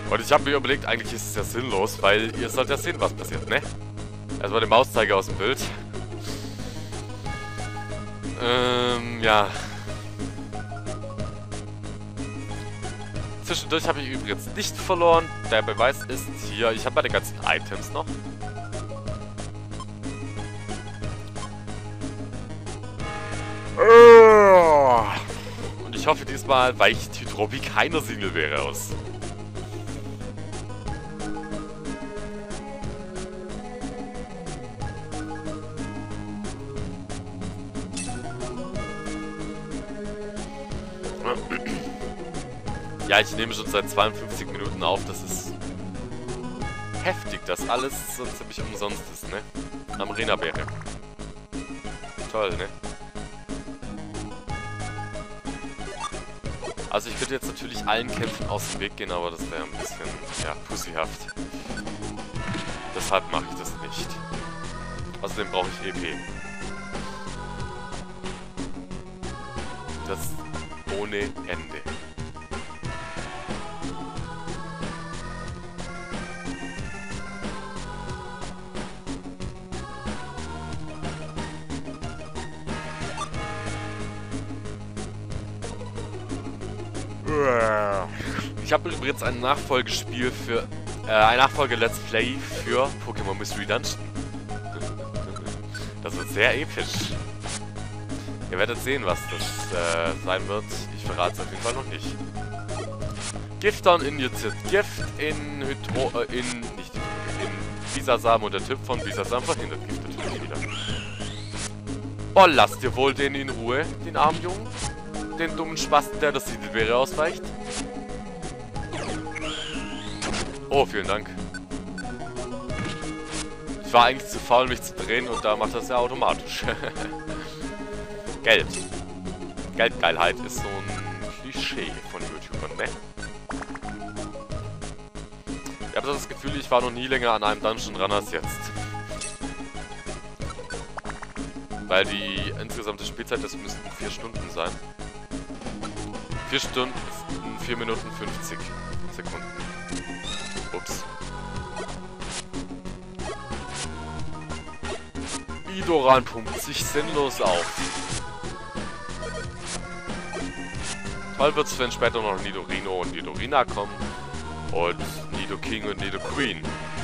Und ich habe mir überlegt, eigentlich ist es ja sinnlos, weil ihr sollt ja sehen, was passiert, ne? Erstmal den Mauszeiger aus dem Bild. Ja. Zwischendurch habe ich übrigens nicht verloren. Der Beweis ist hier, ich habe meine ganzen Items noch. Und ich hoffe, diesmal weicht Hydrobi keiner Singlewehre aus. Ja, ich nehme schon seit 52 Minuten auf. Das ist heftig, dass alles so ziemlich umsonst ist, ne? Amarena-Beere. Toll, ne? Also ich könnte jetzt natürlich allen Kämpfen aus dem Weg gehen, aber das wäre ein bisschen, ja, pussyhaft. Deshalb mache ich das nicht. Außerdem brauche ich EP. Das ohne Ende. Ich habe übrigens ein Nachfolgespiel für, ein Nachfolge-Let's Play für Pokémon Mystery Dungeon. Das wird sehr episch. Ihr werdet sehen, was das sein wird. Ich verrate es auf jeden Fall noch nicht. Gifton injiziert Gift in Bisasam und der Typ von Bisasam verhindert Gift natürlich wieder. Oh, lasst ihr wohl den in Ruhe, den armen Jungen? Den dummen Spasten, der das Singlewehre ausweicht? Oh, vielen Dank. Ich war eigentlich zu faul, mich zu drehen und da macht das ja automatisch. Geld. Geldgeilheit ist so ein Klischee von YouTubern, ne? Ich habe das Gefühl, ich war noch nie länger an einem Dungeon dran als jetzt. Weil die insgesamte Spielzeit, das müssten 4 Stunden sein. 4 Stunden, 4 Minuten 50 Sekunden. Ups. Nidoran pumpt sich sinnlos auf. Toll wird's, wenn später noch Nidorino und Nidorina kommen. Und Nidoking und Nidoqueen.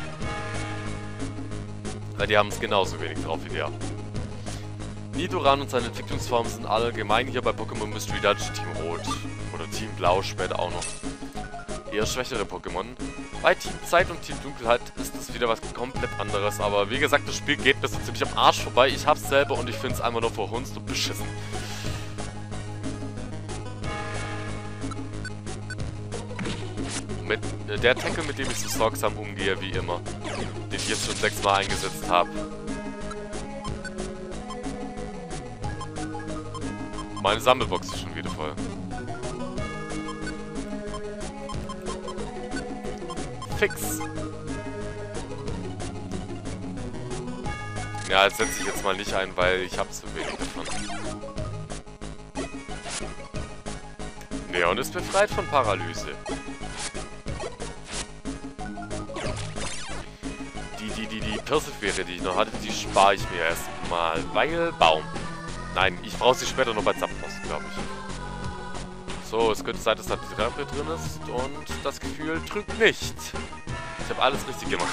Weil die haben es genauso wenig drauf wie der. Nidoran und seine Entwicklungsformen sind allgemein hier bei Pokémon Mystery Dungeon Team Rot oder Team Blau später auch noch eher schwächere Pokémon. Bei Team Zeit und Team Dunkelheit ist das wieder was komplett anderes, aber wie gesagt, das Spiel geht mir so ziemlich am Arsch vorbei. Ich hab's selber und ich find's einfach nur verhunzt und beschissen. Mit der Tackle, mit dem ich so sorgsam umgehe, wie immer, den ich jetzt schon 6 Mal eingesetzt habe. Meine Sammelbox ist schon wieder voll. Fix. Ja, das setze ich jetzt mal nicht ein, weil ich habe zu wenig davon. Neon ist befreit von Paralyse. Die Persiflare, die ich noch hatte, die spare ich mir erstmal, weil Baum. Nein, ich brauche sie später noch bei Zapdos, glaube ich. So, es könnte sein, dass da die Treppe drin ist und das Gefühl trügt nicht. Ich habe alles richtig gemacht.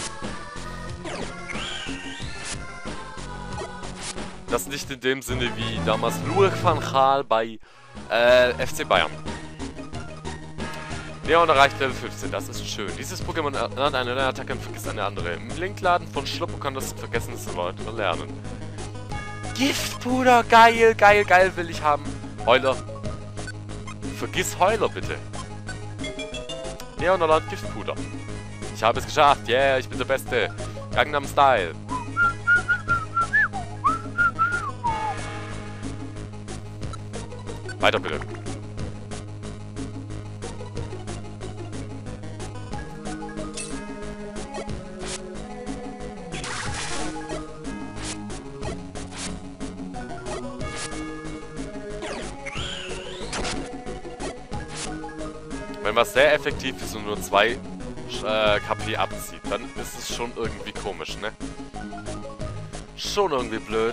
Das nicht in dem Sinne wie damals Louis van Gaal bei FC Bayern. Neon erreicht Level 15, das ist schön. Dieses Pokémon lernt eine neue Attacke und vergisst eine andere. Im Linkladen von Schluppo kann das vergessene Leute lernen. Giftpuder, geil, geil, geil will ich haben. Heuler. Vergiss Heuler, bitte. Neon erlernt Giftpuder. Ich habe es geschafft, yeah, ich bin der Beste. Gangnam Style. Weiter bitte. Wenn was sehr effektiv ist und nur 2 KP abzieht, dann ist es schon irgendwie komisch, ne? Schon irgendwie blöd.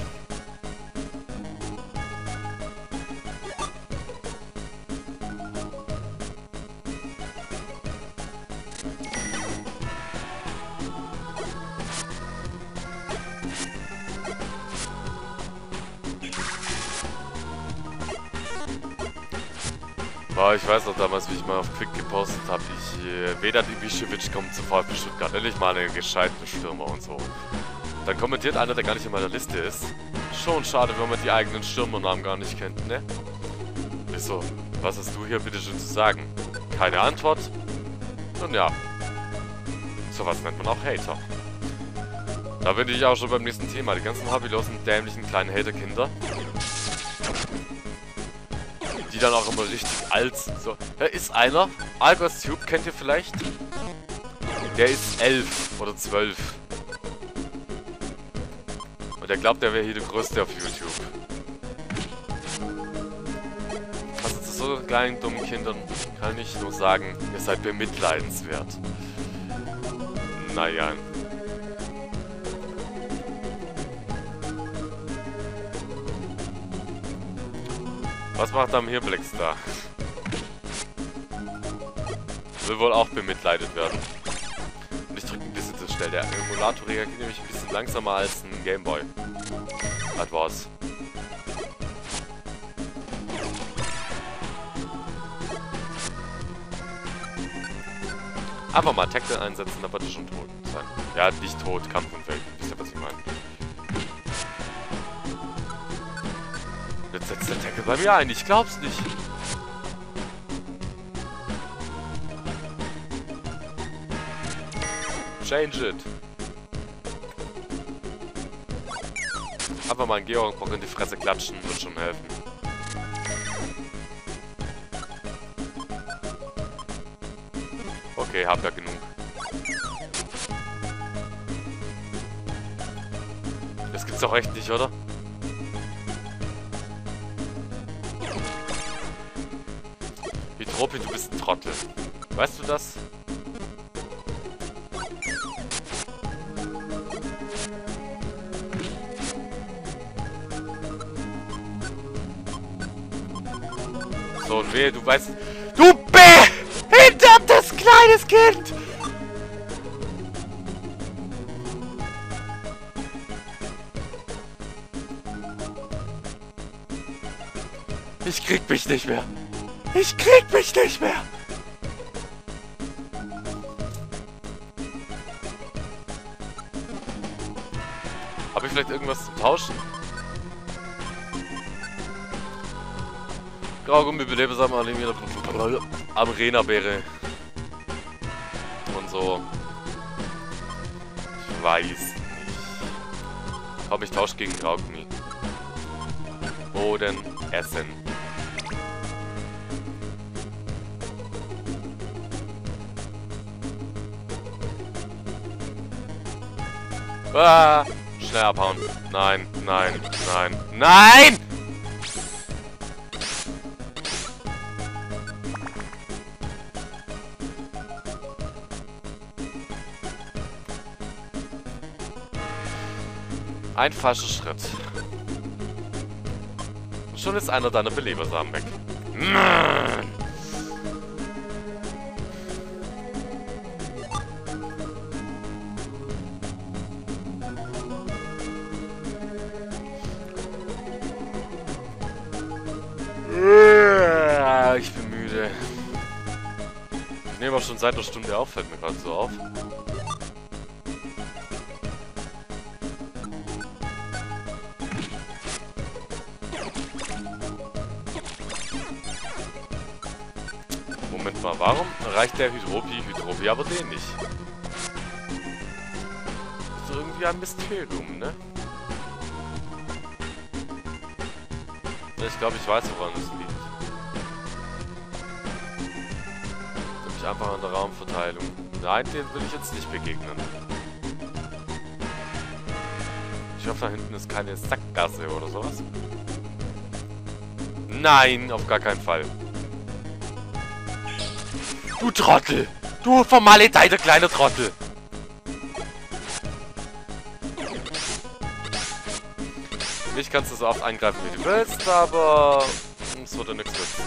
Boah, ich weiß noch damals, wie ich mal auf Quick gepostet habe, Vedat Ibišević kommt zu VfB Stuttgart. Endlich mal einen gescheiten Stürmer und so. Dann kommentiert einer, der gar nicht in meiner Liste ist. Schon schade, wenn man die eigenen Stürmernamen gar nicht kennt, ne? Wieso? Was hast du hier bitte schön zu sagen? Keine Antwort? Nun ja. Sowas nennt man auch Hater. Da bin ich auch schon beim nächsten Thema. Die ganzen hobbylosen, dämlichen kleinen Haterkinder. Die dann auch immer richtig alt sind. So, da ist einer. Algos Tube kennt ihr vielleicht? Der ist 11 oder 12. Und der glaubt, der wäre hier der Größte auf YouTube. Also zu so kleinen, dummen Kindern kann ich nur sagen, ihr seid bemitleidenswert. Naja. Was macht am Hirblex da? Will wohl auch bemitleidet werden. Und ich drücke ein bisschen zu schnell. Der Emulator reagiert nämlich ein bisschen langsamer als ein Gameboy Advance. Einfach mal Tackle einsetzen, dann wird er schon tot sein. Ja, nicht tot, kampfunfähig. Wisst ihr, was ich meine? Jetzt setzt der Tackle bei mir ein, ich glaub's nicht. Change it. Einfach mal einen Georg-Bock in die Fresse klatschen, wird schon helfen. Okay, hab ja genug. Das gibt's doch echt nicht, oder? Hydropi, du bist ein Trottel. Weißt du das? So, und wehe, du weißt... Du behindertes kleines Kind! Ich krieg mich nicht mehr. Ich krieg mich nicht mehr! Habe ich vielleicht irgendwas zum Tauschen? Graugummi, Belebesam, Arena-Beere. Und so. Ich weiß nicht. Komm, ich tausche gegen Graugummi. Boden, Essen. Ah, schnell abhauen. Nein, nein, nein, nein! Ein falscher Schritt. Schon ist einer deiner Belebersamen weg. Mann! Ich bin müde. Ich nehme auch schon seit einer Stunde auf, fällt mir gerade so auf. Moment mal, warum erreicht der Hydropi aber den nicht? Das ist irgendwie ein Mysterium, ne? Ich glaube, ich weiß, woran es liegt. Nämlich einfach an der Raumverteilung. Nein, den will ich jetzt nicht begegnen. Ich hoffe, da hinten ist keine Sackgasse oder sowas. Nein, auf gar keinen Fall. Du Trottel! Du vermaledeiter kleiner Trottel! Mich kannst du so oft angreifen, wie du willst, aber es würde nichts nützen.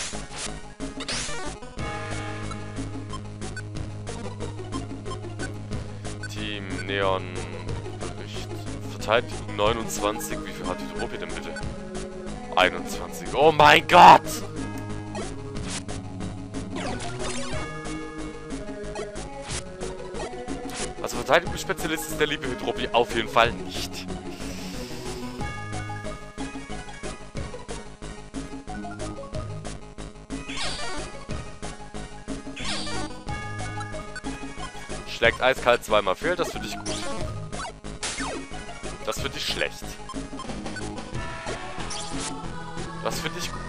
Team Neon Bericht. Verteidigung 29. Wie viel hat die Truppe denn bitte? 21. Oh mein Gott! Also Verteidigungsspezialist ist der liebe Hydropi auf jeden Fall nicht. Schlägt eiskalt zweimal fehl, das finde ich gut. Das finde ich schlecht. Das finde ich gut.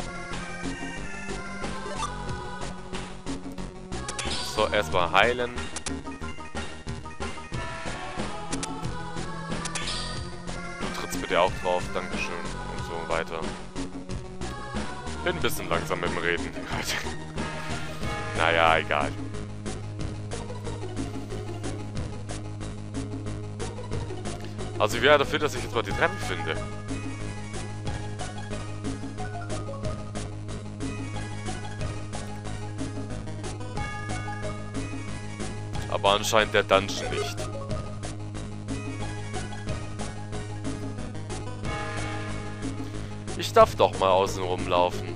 So, erstmal heilen. Du trittst bitte auch drauf, dankeschön. Und so weiter. Bin ein bisschen langsam mit dem Reden heute. Naja, egal. Also ich wäre dafür, dass ich jetzt mal die Treppe finde. Aber anscheinend der Dungeon nicht. Ich darf doch mal außen rumlaufen.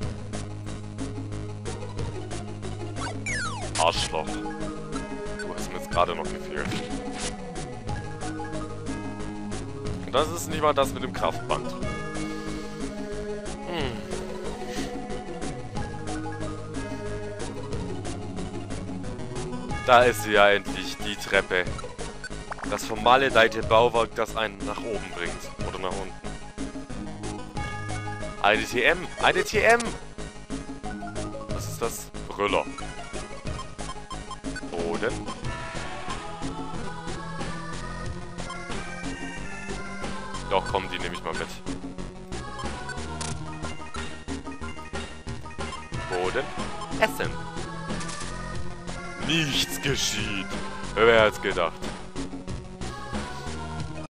Arschloch. Du hast mir jetzt gerade noch gefehlt. Und das ist nicht mal das mit dem Kraftband. Da ist sie ja endlich, die Treppe. Das vermaledeite Bauwerk, das einen nach oben bringt. Oder nach unten. Eine TM! Eine TM! Was ist das? Brüller. Boden. Doch, komm, die nehme ich mal mit. Boden. Essen. Nichts geschieht. Wer hätte es gedacht?